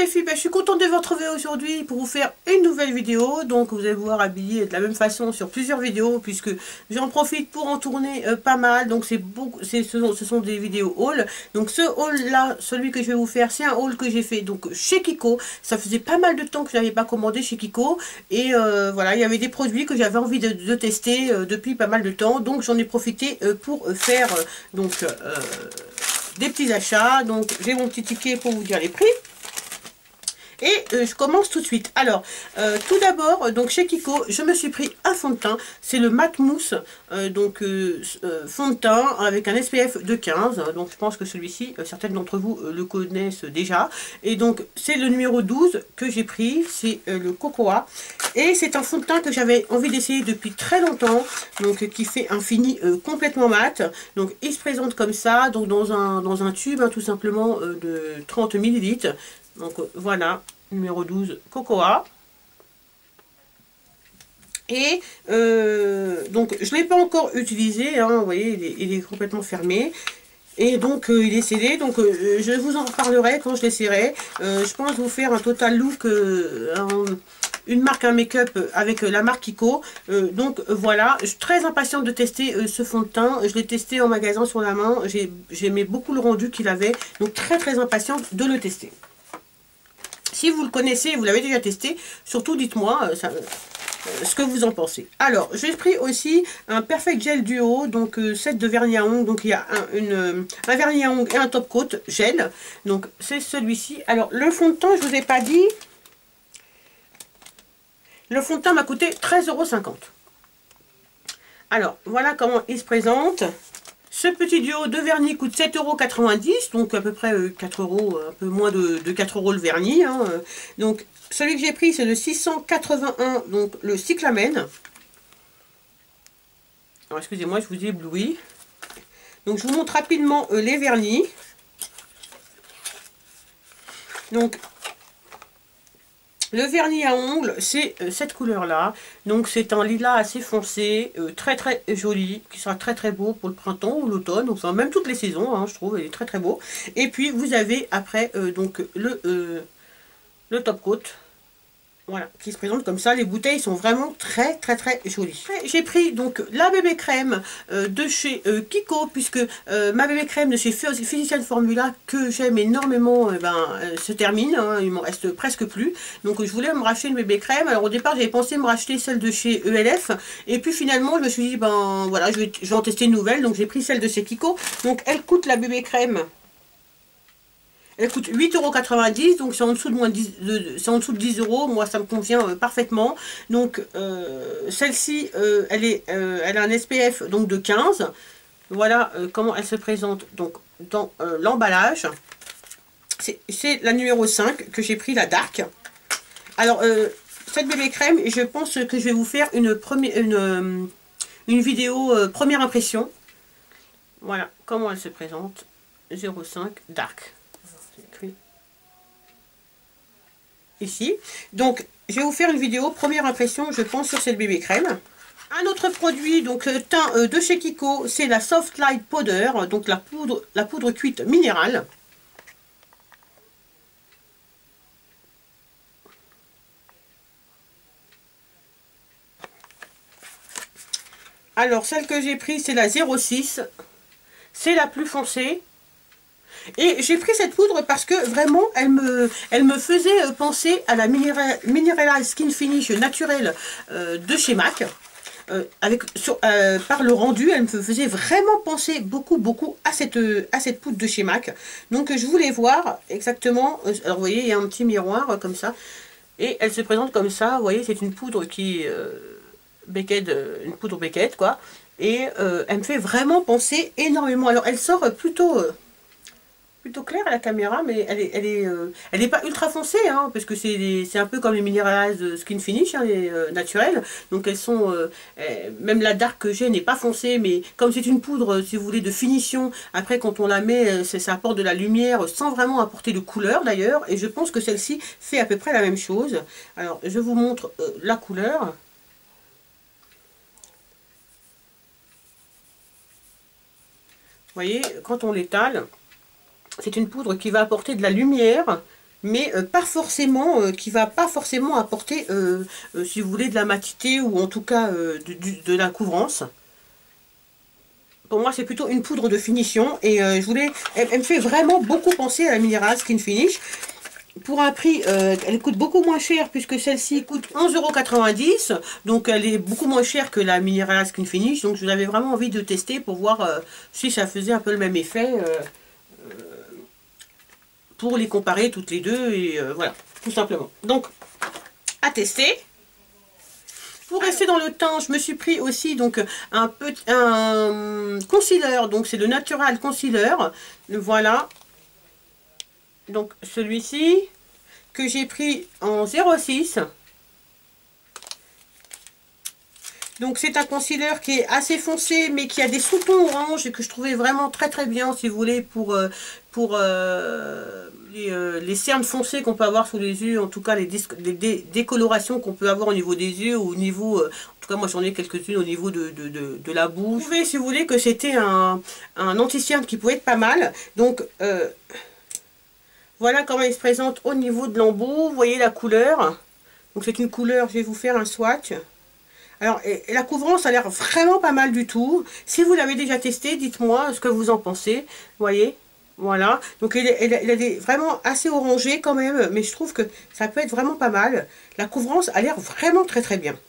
les filles, je suis contente de vous retrouver aujourd'hui pour vous faire une nouvelle vidéo. Donc vous allez vous voir habillée de la même façon sur plusieurs vidéos puisque j'en profite pour en tourner pas mal. Donc ce sont des vidéos haul. Donc ce haul là, celui que je vais vous faire, c'est un haul que j'ai fait donc chez Kiko. Ça faisait pas mal de temps que je n'avais pas commandé chez Kiko. Et voilà, il y avait des produits que j'avais envie de tester depuis pas mal de temps. Donc j'en ai profité pour faire des petits achats. Donc j'ai mon petit ticket pour vous dire les prix. Et je commence tout de suite. Alors, tout d'abord, donc chez Kiko, je me suis pris un fond de teint. C'est le Mat Mousse, fond de teint avec un SPF de 15. Donc je pense que celui-ci, certaines d'entre vous le connaissent déjà. Et donc c'est le numéro 12 que j'ai pris. C'est le Cocoa. Et c'est un fond de teint que j'avais envie d'essayer depuis très longtemps. Donc qui fait un fini complètement mat. Donc il se présente comme ça, donc dans un tube, tout simplement de 30 ml. Donc voilà, numéro 12, Cocoa. Et donc je ne l'ai pas encore utilisé, vous voyez, il est complètement fermé. Et donc il est scellé, donc je vous en reparlerai quand je l'essaierai. Je pense vous faire un total look, une marque, un make-up avec la marque Kiko. Donc voilà, je suis très impatiente de tester ce fond de teint. Je l'ai testé en magasin sur la main, j'aimais beaucoup le rendu qu'il avait. Donc très impatiente de le tester. Si vous le connaissez, vous l'avez déjà testé, surtout dites-moi ce que vous en pensez. Alors, j'ai pris aussi un Perfect Gel Duo, donc set de vernis à ongles. Donc il y a un vernis à ongles et un top coat gel. Donc c'est celui-ci. Alors le fond de teint, je vous ai pas dit. Le fond de teint m'a coûté 13,50 €. Alors voilà comment il se présente. Ce petit duo de vernis coûte 7,90 €, donc à peu près 4 €, un peu moins de 4 € le vernis. Donc celui que j'ai pris c'est le 681, donc le Cyclamen. Alors excusez-moi, je vous ai ébloui. Donc je vous montre rapidement les vernis. Donc le vernis à ongles, c'est cette couleur-là. Donc c'est un lilas assez foncé, très joli, qui sera très beau pour le printemps ou l'automne, enfin même toutes les saisons, je trouve, il est très beau. Et puis vous avez après donc le top coat. Voilà, qui se présente comme ça. Les bouteilles sont vraiment très jolies. J'ai pris donc la bébé crème de chez Kiko, puisque ma bébé crème de chez Physician Formula, que j'aime énormément, se termine. Il m'en reste presque plus. Donc je voulais me racheter une bébé crème. Alors au départ j'avais pensé me racheter celle de chez ELF. Et puis finalement je me suis dit, voilà, je vais en tester une nouvelle. Donc j'ai pris celle de chez Kiko. Donc elle coûte, la bébé crème, elle coûte 8,90 €, donc c'est en dessous de 10 €. Moi, ça me convient parfaitement. Donc, celle-ci, elle a un SPF donc, de 15. Voilà comment elle se présente donc, dans l'emballage. C'est la numéro 5 que j'ai pris, la Dark. Alors, cette bébé crème, je pense que je vais vous faire une vidéo première impression. Voilà comment elle se présente. 05 Dark. Écrit ici. Donc je vais vous faire une vidéo première impression, je pense, sur cette bébé crème. Un autre produit donc teint de chez Kiko, c'est la Soft Light Powder, donc la poudre cuite minérale. Alors celle que j'ai prise, c'est la 06, c'est la plus foncée. Et j'ai pris cette poudre parce que vraiment elle me faisait penser à la Mineral Skin Finish naturelle de chez MAC. Par le rendu, elle me faisait vraiment penser beaucoup à cette poudre de chez MAC. Donc je voulais voir exactement. Alors vous voyez, il y a un petit miroir comme ça. Et elle se présente comme ça. Vous voyez, c'est une poudre qui une poudre Beckett quoi. Et elle me fait vraiment penser énormément. Alors elle sort plutôt claire à la caméra, mais elle est pas ultra foncée, parce que c'est un peu comme les Mineralized Skin Finish, les naturelles. Donc elles sont, même la Dark que j'ai n'est pas foncée, mais comme c'est une poudre, si vous voulez, de finition, après quand on la met, ça apporte de la lumière sans vraiment apporter de couleur d'ailleurs, et je pense que celle-ci fait à peu près la même chose. Alors je vous montre la couleur. Vous voyez, quand on l'étale, c'est une poudre qui va apporter de la lumière mais pas forcément, qui va pas forcément apporter, si vous voulez, de la matité ou en tout cas de la couvrance. Pour moi, c'est plutôt une poudre de finition et elle me fait vraiment beaucoup penser à la Mineral Skin Finish. Pour un prix, elle coûte beaucoup moins cher puisque celle-ci coûte 11,90 €. Donc elle est beaucoup moins chère que la Mineral Skin Finish. Donc je l'avais vraiment envie de tester pour voir si ça faisait un peu le même effet. Pour les comparer toutes les deux et voilà, tout simplement. Donc à tester. Pour rester dans le teint, je me suis pris aussi donc un concealer. Donc c'est le Natural Concealer. Voilà. Donc celui-ci que j'ai pris en 06. Donc c'est un concealer qui est assez foncé mais qui a des sous-tons orange et que je trouvais vraiment très très bien si vous voulez pour les cernes foncées qu'on peut avoir sous les yeux, en tout cas les décolorations qu'on peut avoir au niveau des yeux ou au niveau, en tout cas moi j'en ai quelques-unes au niveau de la bouche. Vous pouvez si vous voulez que c'était un anti-cerne qui pouvait être pas mal. Donc voilà comment il se présente au niveau de l'embout. Vous voyez la couleur. Donc c'est une couleur, je vais vous faire un swatch. Alors, la couvrance a l'air vraiment pas mal du tout. Si vous l'avez déjà testé, dites-moi ce que vous en pensez. Vous voyez, voilà. Donc, il est vraiment assez orangé quand même, mais je trouve que ça peut être vraiment pas mal. La couvrance a l'air vraiment très très bien.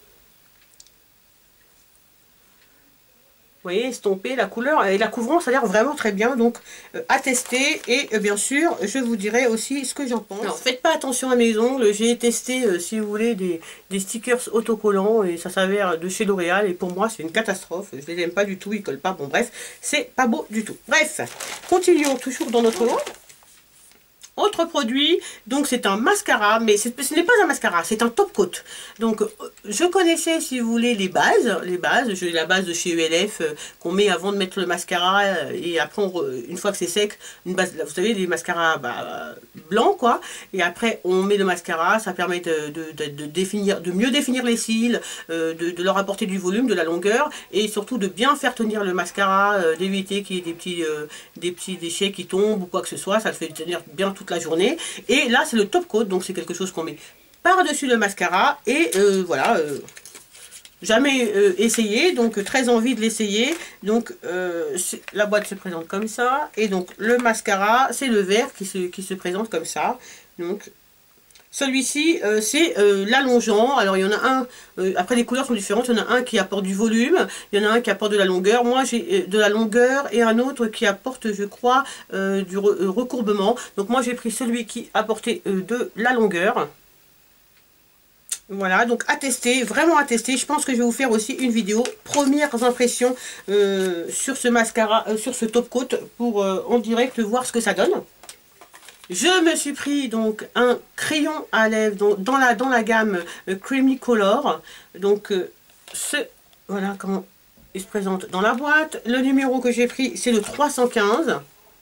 Vous voyez, estompé, la couleur et la couvrance a l'air vraiment très bien. Donc, à tester. Et bien sûr, je vous dirai aussi ce que j'en pense. Alors, faites pas attention à mes ongles. J'ai testé, si vous voulez, des stickers autocollants. Et ça s'avère de chez L'Oréal. Et pour moi, c'est une catastrophe. Je les aime pas du tout. Ils collent pas. Bon, bref, c'est pas beau du tout. Bref, continuons toujours dans notre lot. Autre produit, donc c'est un mascara, mais ce n'est pas un mascara, c'est un top coat. Donc je connaissais, si vous voulez, les bases. J'ai la base de chez ULF qu'on met avant de mettre le mascara et après, une fois que c'est sec, une base, vous savez, les mascaras blancs, quoi. Et après, on met le mascara, ça permet de mieux définir les cils, de leur apporter du volume, de la longueur et surtout de bien faire tenir le mascara, d'éviter qu'il y ait des petits déchets qui tombent ou quoi que ce soit. Ça le fait tenir bien toute la journée. Et là c'est le top coat, donc c'est quelque chose qu'on met par dessus le mascara et voilà, jamais essayé, donc très envie de l'essayer. Donc la boîte se présente comme ça et donc le mascara c'est le vert qui se présente comme ça. Donc celui-ci, c'est l'allongeant. Alors, il y en a un, après les couleurs sont différentes. Il y en a un qui apporte du volume, il y en a un qui apporte de la longueur. Moi, j'ai de la longueur et un autre qui apporte, je crois, du recourbement. Donc, moi, j'ai pris celui qui apportait de la longueur. Voilà, donc à tester, vraiment à tester. Je pense que je vais vous faire aussi une vidéo premières impressions sur ce mascara, sur ce top coat pour en direct voir ce que ça donne. Je me suis pris donc un crayon à lèvres dans la gamme Creamy Color. Donc voilà comment il se présente dans la boîte. Le numéro que j'ai pris c'est le 315.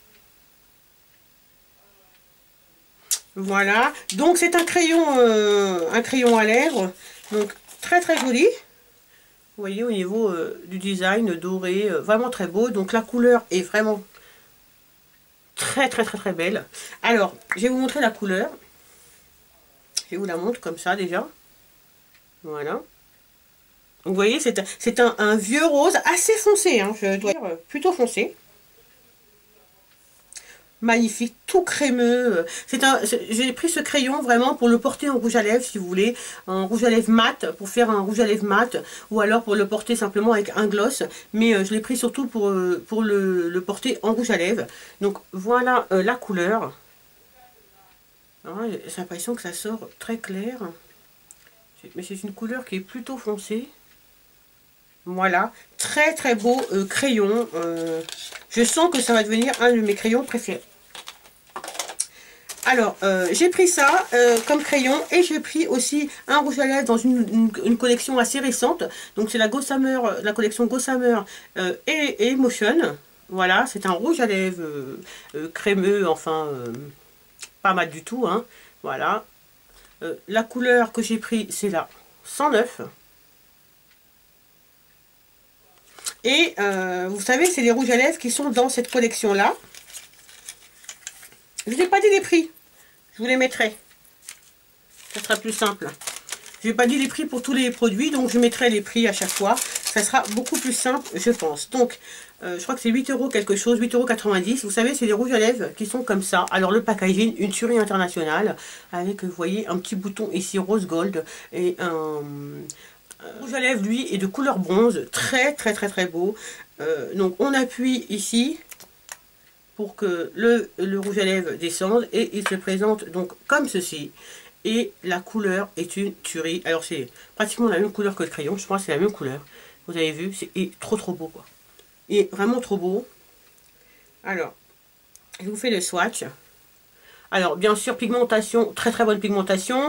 Voilà. Donc c'est un crayon à lèvres. Donc très très joli. Vous voyez au niveau du design doré, vraiment très beau. Donc la couleur est vraiment très très très très belle. Alors, je vais vous montrer la couleur. Je vous la montre comme ça déjà. Voilà. Donc, vous voyez, c'est un vieux rose assez foncé, hein, je dois dire, plutôt foncé. Magnifique, tout crémeux. J'ai pris ce crayon vraiment pour le porter en rouge à lèvres, si vous voulez. En rouge à lèvres mat, pour faire un rouge à lèvres mat. Ou alors pour le porter simplement avec un gloss. Mais je l'ai pris surtout pour le porter en rouge à lèvres. Donc voilà la couleur. J'ai l'impression que ça sort très clair. Mais c'est une couleur qui est plutôt foncée. Voilà, très très beau crayon. Je sens que ça va devenir un de mes crayons préférés. Alors, j'ai pris ça comme crayon et j'ai pris aussi un rouge à lèvres dans une collection assez récente. Donc, c'est la collection Gossamer et Emotion. Voilà, c'est un rouge à lèvres crémeux, enfin, pas mat du tout. Hein. Voilà. La couleur que j'ai pris, c'est la 109. Et vous savez, c'est les rouges à lèvres qui sont dans cette collection-là. Je ne vous ai pas dit les prix. Je vous les mettrai. Ça sera plus simple. Je n'ai pas dit les prix pour tous les produits, donc je mettrai les prix à chaque fois. Ça sera beaucoup plus simple, je pense. Donc, je crois que c'est 8 € quelque chose, 8,90 €. Vous savez, c'est des rouges à lèvres qui sont comme ça. Alors, le packaging, une tuerie internationale, avec, vous voyez, un petit bouton ici rose gold et un rouge à lèvres, lui, est de couleur bronze. Très, très, très, très beau. Donc, on appuie ici pour que le rouge à lèvres descende et il se présente donc comme ceci. Et la couleur est une tuerie. Alors c'est pratiquement la même couleur que le crayon. Je pense que c'est la même couleur. Vous avez vu, c'est trop trop beau quoi. Il est vraiment trop beau. Alors, je vous fais le swatch. Alors bien sûr, pigmentation, très très bonne pigmentation.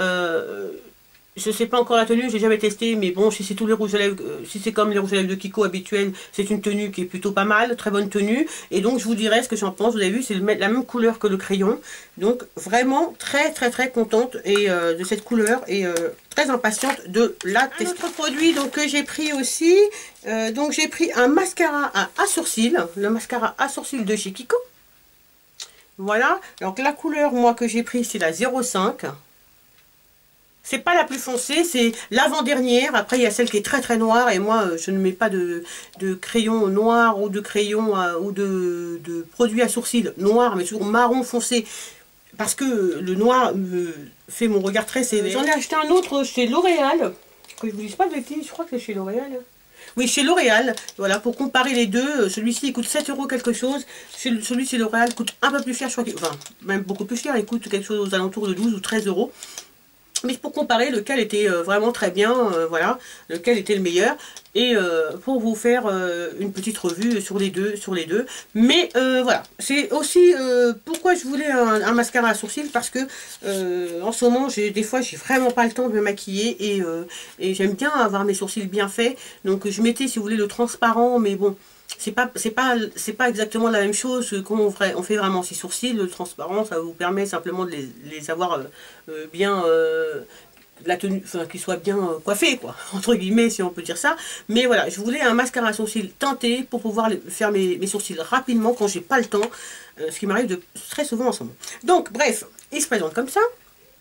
Je sais pas encore la tenue, j'ai jamais testé, mais bon, si c'est tous les rouges à lèvres, si c'est comme les rouges à lèvres de Kiko habituels, c'est une tenue qui est plutôt pas mal, très bonne tenue. Et donc je vous dirai ce que j'en pense. Vous avez vu, c'est la même couleur que le crayon. Donc vraiment très très très contente et de cette couleur et très impatiente de la tester. Un autre produit donc que j'ai pris aussi, donc j'ai pris un mascara à sourcils, le mascara à sourcils de chez Kiko. Voilà, donc la couleur moi que j'ai pris c'est la 05. C'est pas la plus foncée, c'est l'avant-dernière. Après, il y a celle qui est très très noire. Et moi, je ne mets pas de crayon noir ou de crayon ou de produit à sourcils noir, mais toujours marron foncé. Parce que le noir me fait mon regard très sévère. J'en ai acheté un autre chez L'Oréal. Que je vous dise pas de bêtises, je crois que c'est chez L'Oréal. Oui, chez L'Oréal. Voilà, pour comparer les deux. Celui-ci, il coûte 7 € quelque chose. Celui chez L'Oréal coûte un peu plus cher. Je crois enfin, même beaucoup plus cher. Il coûte quelque chose aux alentours de 12 ou 13 €. Mais pour comparer lequel était vraiment très bien, voilà, lequel était le meilleur. Et pour vous faire une petite revue sur les deux. Mais voilà, c'est aussi pourquoi je voulais un mascara à sourcils. Parce que en ce moment, des fois, j'ai vraiment pas le temps de me maquiller. Et j'aime bien avoir mes sourcils bien faits. Donc je mettais, si vous voulez, le transparent. Mais bon, c'est pas exactement la même chose qu'on fait vraiment ses sourcils. Le transparent, ça vous permet simplement de les avoir bien la tenue, enfin qu'ils soient bien coiffés quoi, entre guillemets si on peut dire ça. Mais voilà, je voulais un mascara à sourcils teinté pour pouvoir faire mes sourcils rapidement quand j'ai pas le temps, ce qui m'arrive très souvent en ce moment. Donc bref, il se présente comme ça.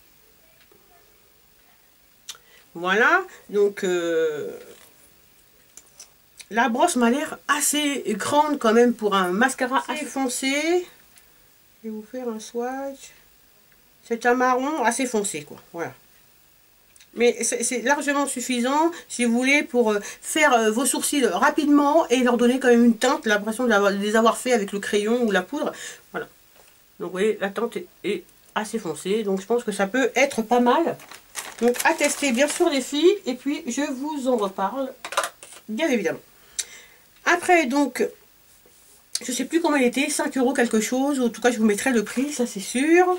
Voilà, donc la brosse m'a l'air assez grande quand même pour un mascara assez foncé. Je vais vous faire un swatch. C'est un marron assez foncé quoi, voilà. Mais c'est largement suffisant si vous voulez pour faire vos sourcils rapidement et leur donner quand même une teinte, l'impression de les avoir fait avec le crayon ou la poudre. Voilà. Donc vous voyez, la teinte est assez foncée, donc je pense que ça peut être pas mal. Donc à tester bien sûr les filles, et puis je vous en reparle, bien évidemment. Après donc, je sais plus comment il était, 5 € quelque chose, en tout cas je vous mettrai le prix, ça c'est sûr.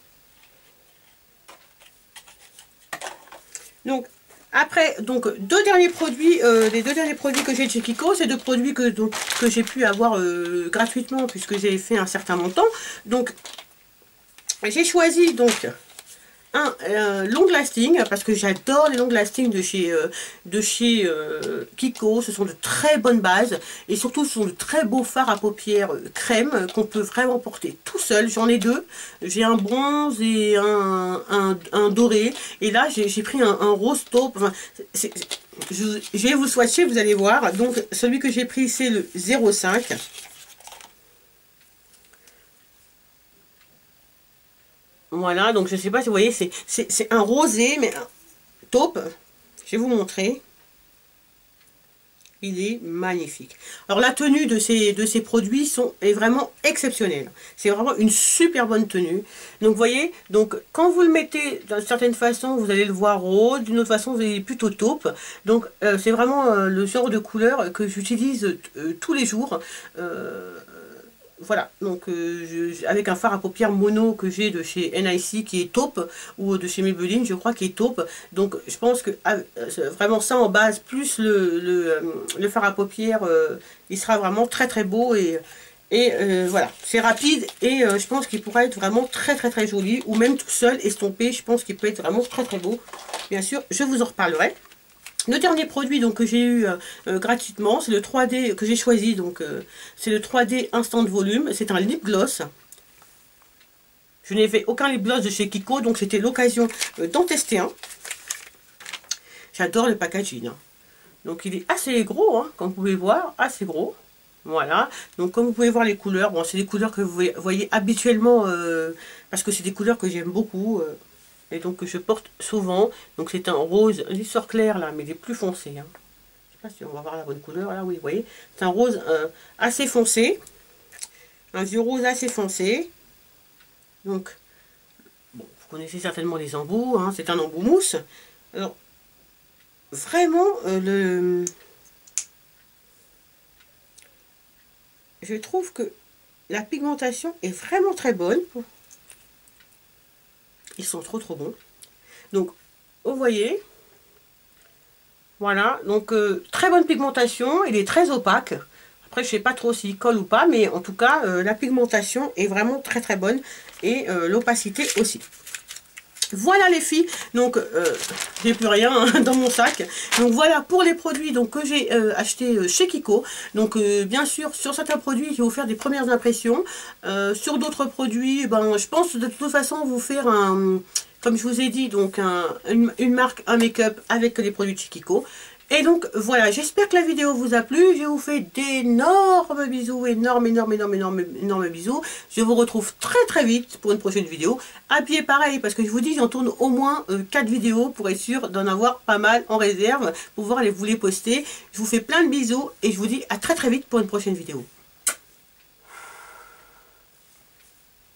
Donc après, donc deux derniers produits, les deux derniers produits que j'ai de chez Kiko, c'est deux produits que j'ai pu avoir gratuitement puisque j'ai fait un certain montant. Donc j'ai choisi donc un long lasting parce que j'adore les long lasting de chez Kiko. Ce sont de très bonnes bases et surtout ce sont de très beaux fards à paupières crème qu'on peut vraiment porter tout seul. J'en ai deux, j'ai un bronze et un doré, et là j'ai pris un rose taupe. Enfin, je vais vous swatcher, vous allez voir. Donc celui que j'ai pris c'est le 05. Voilà, donc je sais pas si vous voyez, c'est un rosé, mais un taupe. Je vais vous montrer. Il est magnifique. Alors la tenue de ces produits est vraiment exceptionnelle. C'est vraiment une super bonne tenue. Donc vous voyez, donc quand vous le mettez d'une certaine façon, vous allez le voir rose, d'une autre façon vous allez plutôt taupe. Donc c'est vraiment le genre de couleur que j'utilise tous les jours. Voilà, donc avec un fard à paupières mono que j'ai de chez NIC qui est taupe, ou de chez Maybelline je crois qui est taupe. Donc je pense que vraiment ça en base plus le fard à paupières, il sera vraiment très très beau. Et voilà, c'est rapide et je pense qu'il pourra être vraiment très très très joli, ou même tout seul estompé, je pense qu'il peut être vraiment très très beau. Bien sûr, je vous en reparlerai. Le dernier produit donc que j'ai eu gratuitement, c'est le 3D que j'ai choisi, donc c'est le 3D Instant Volume. C'est un lip gloss. Je n'ai fait aucun lip gloss de chez Kiko, donc c'était l'occasion d'en tester un. J'adore le packaging. Hein. Donc il est assez gros, hein, comme vous pouvez voir, assez gros. Voilà, donc comme vous pouvez voir les couleurs, bon c'est des couleurs que vous voyez habituellement, parce que c'est des couleurs que j'aime beaucoup, et donc que je porte souvent. Donc c'est un rose, il sort clair là, mais il est plus foncé. Hein. Je sais pas si on va voir la bonne couleur là, oui, vous voyez. C'est un rose assez foncé, un vieux rose assez foncé. Donc, bon, vous connaissez certainement les embouts, hein, c'est un embout mousse. Alors, vraiment, je trouve que la pigmentation est vraiment très bonne. Ils sont trop bons. Donc, vous voyez, voilà, donc très bonne pigmentation, il est très opaque. Après, je sais pas trop s'il colle ou pas, mais en tout cas, la pigmentation est vraiment très bonne et l'opacité aussi. Voilà les filles, donc j'ai plus rien hein, dans mon sac. Donc voilà pour les produits donc, que j'ai acheté chez Kiko. Donc bien sûr sur certains produits je vais vous faire des premières impressions. Sur d'autres produits, ben, je pense de toute façon vous faire un, comme je vous ai dit, donc une marque, un make-up avec les produits de chez Kiko. Et donc voilà, j'espère que la vidéo vous a plu. Je vous fais d'énormes bisous, énormes bisous. Je vous retrouve très vite pour une prochaine vidéo. Habillé pareil, parce que je vous dis, j'en tourne au moins 4 vidéos pour être sûr d'en avoir pas mal en réserve, pour pouvoir vous les poster. Je vous fais plein de bisous et je vous dis à très vite pour une prochaine vidéo.